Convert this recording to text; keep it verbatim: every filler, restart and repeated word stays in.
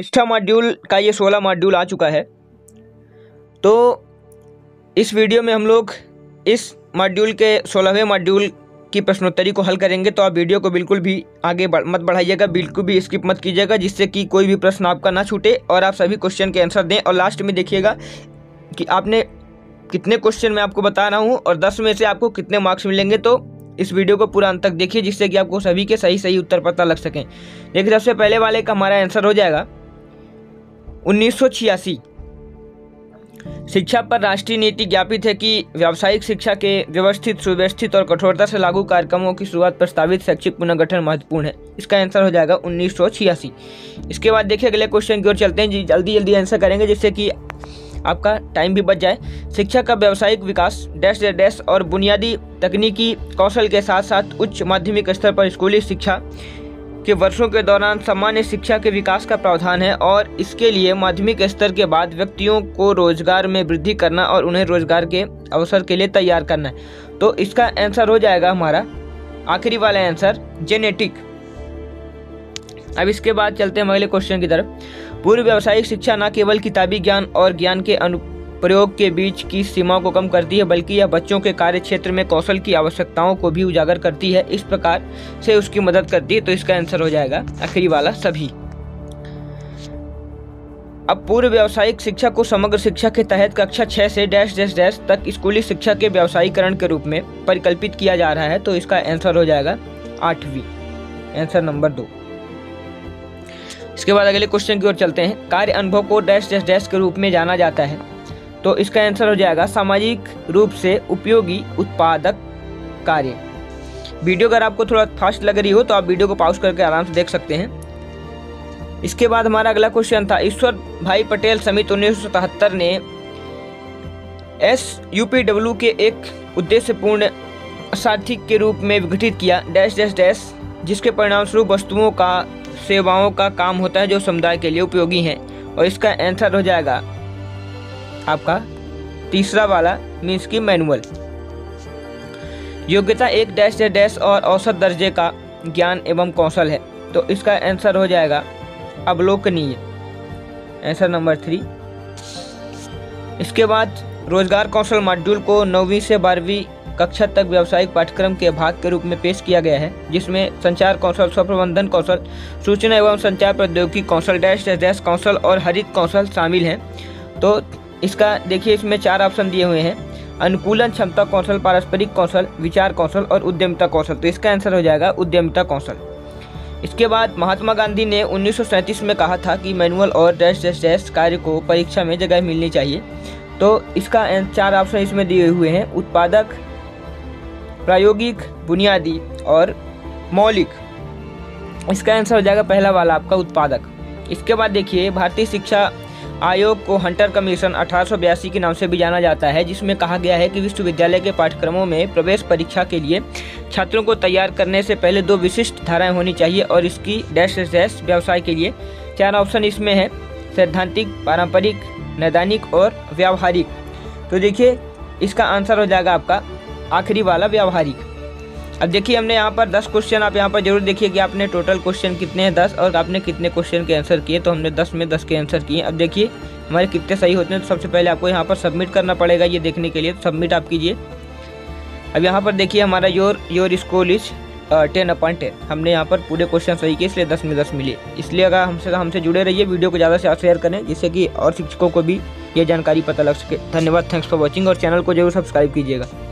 शिक्षा मॉड्यूल का ये सोलह मॉड्यूल आ चुका है। तो इस वीडियो में हम लोग इस मॉड्यूल के सोलहवें मॉड्यूल की प्रश्नोत्तरी को हल करेंगे। तो आप वीडियो को बिल्कुल भी आगे बढ़, मत बढ़ाइएगा, बिल्कुल भी स्किप मत कीजिएगा, जिससे कि कोई भी प्रश्न आपका ना छूटे और आप सभी क्वेश्चन के आंसर दें। और लास्ट में देखिएगा कि आपने कितने क्वेश्चन मैं आपको बता रहा हूँ और दस में से आपको कितने मार्क्स मिलेंगे। तो इस वीडियो को पूरा अंत तक देखिए, जिससे कि आपको सभी के सही सही उत्तर पता लग सकें। देखिए, सबसे पहले वाले का हमारा आंसर हो जाएगा उन्नीस सौ छियासी। शिक्षा पर राष्ट्रीय नीति ज्ञापित है कि व्यावसायिक शिक्षा के व्यवस्थित, सुव्यवस्थित और कठोरता से लागू कार्यक्रमों की शुरुआत प्रस्तावित शैक्षिक पुनर्गठन महत्वपूर्ण है। इसका आंसर हो जाएगा उन्नीस सौ छियासी। इसके बाद देखिए अगले क्वेश्चन की ओर चलते हैं, जल्दी जल्दी आंसर करेंगे जिससे कि आपका टाइम भी बच जाए। शिक्षा का व्यावसायिक विकास डैश डैश और बुनियादी तकनीकी कौशल के साथ साथ उच्च माध्यमिक स्तर पर स्कूली शिक्षा के वर्षों के दौरान सामान्य शिक्षा के विकास का प्रावधान है और इसके लिए माध्यमिक स्तर के बाद व्यक्तियों को रोजगार में वृद्धि करना और उन्हें रोजगार के अवसर के लिए तैयार करना है। तो इसका आंसर हो जाएगा हमारा आखिरी वाला आंसर जेनेटिक। अब इसके बाद चलते हैं अगले क्वेश्चन की तरफ। पूर्व व्यावसायिक शिक्षा न केवल किताबी ज्ञान और ज्ञान के अनुप्रयोग के बीच की सीमा को कम करती है, बल्कि यह बच्चों के कार्य क्षेत्र में कौशल की आवश्यकताओं को भी उजागर करती है, इस प्रकार से उसकी मदद करती है। तो इसका आंसर हो जाएगा आखिरी वाला सभी। अब पूर्व व्यावसायिक शिक्षा को समग्र शिक्षा के तहत कक्षा छह से डैश डैश डैश तक स्कूली शिक्षा के व्यावसायीकरण के रूप में परिकल्पित किया जा रहा है। तो इसका आंसर हो जाएगा आठवीं, आंसर नंबर दो। इसके बाद अगले क्वेश्चन की ओर चलते हैं। कार्य अनुभव को डैश डैश डैश के रूप में जाना जाता है। तो इसका आंसर हो जाएगा सामाजिक रूप से उपयोगी उत्पादक कार्य। वीडियो अगर आपको थोड़ा फास्ट लग रही हो तो आप वीडियो को पॉज करके आराम से देख सकते हैं। इसके बाद हमारा अगला क्वेश्चन था, ईश्वर भाई पटेल समिति उन्नीस सौ सतहत्तर ने एस यू पी डब्ल्यू के एक उद्देश्यपूर्ण साथी के रूप में विघटित किया डैश डैश डैश, जिसके परिणाम स्वरूप वस्तुओं का सेवाओं का काम होता है जो समुदाय के लिए उपयोगी हैं। और इसका आंसर हो जाएगा आपका तीसरा वाला, मीन्स की मैनुअल। योग्यता एक डैश डैश डैश और औसत दर्जे का ज्ञान एवं कौशल है। तो इसका आंसर हो जाएगा अवलोकनीय, आंसर नंबर थ्री। इसके बाद रोजगार कौशल मॉड्यूल को नौवीं से बारहवीं कक्षा तक व्यावसायिक पाठ्यक्रम के भाग के रूप में पेश किया गया है, जिसमें संचार कौशल, स्वप्रबंधन कौशल, सूचना एवं संचार प्रौद्योगिकी कौशल, डैश डैश डैश कौशल और हरित कौशल शामिल हैं। तो इसका देखिए इसमें चार ऑप्शन दिए हुए हैं, अनुकूलन क्षमता कौशल, पारस्परिक कौशल, विचार कौशल और उद्यमिता कौशल। तो इसका आंसर हो जाएगा उद्यमिता कौशल। इसके बाद महात्मा गांधी ने उन्नीस सौ सैंतीस में कहा था कि मैनुअल और डैश डैश डैश कार्य को परीक्षा में जगह मिलनी चाहिए। तो इसका चार ऑप्शन इसमें दिए हुए हैं, उत्पादक, प्रायोगिक, बुनियादी और मौलिक। इसका आंसर हो जाएगा पहला वाला आपका उत्पादक। इसके बाद देखिए भारतीय शिक्षा आयोग को हंटर कमीशन अठारह सौ बयासी के नाम से भी जाना जाता है, जिसमें कहा गया है कि विश्वविद्यालय के पाठ्यक्रमों में प्रवेश परीक्षा के लिए छात्रों को तैयार करने से पहले दो विशिष्ट धाराएं होनी चाहिए और इसकी डैश डैश व्यवसाय के लिए चार ऑप्शन इसमें है, सैद्धांतिक, पारंपरिक, नैदानिक और व्यावहारिक। तो देखिए इसका आंसर हो जाएगा आपका आखिरी वाला व्यावहारिक। अब देखिए हमने यहाँ पर दस क्वेश्चन, आप यहाँ पर जरूर देखिए कि आपने टोटल क्वेश्चन कितने हैं, दस, और आपने कितने क्वेश्चन के आंसर किए। तो हमने दस में दस के आंसर किए। अब देखिए हमारे कितने सही होते हैं। तो सबसे पहले आपको यहाँ पर सबमिट करना पड़ेगा ये देखने के लिए, तो सबमिट आप कीजिए। अब यहाँ पर देखिए हमारा your your score is ten point ten. हमने यहाँ पर पूरे क्वेश्चन सही किए, इसलिए दस में दस मिले। इसलिए अगर हमसे हमसे जुड़े रहिए, वीडियो को ज़्यादा से ज़्यादा शेयर करें, जिससे कि और शिक्षकों को भी ये जानकारी पता लग सके। धन्यवाद, थैंक्स फॉर वॉचिंग, और चैनल को जरूर सब्सक्राइब कीजिएगा।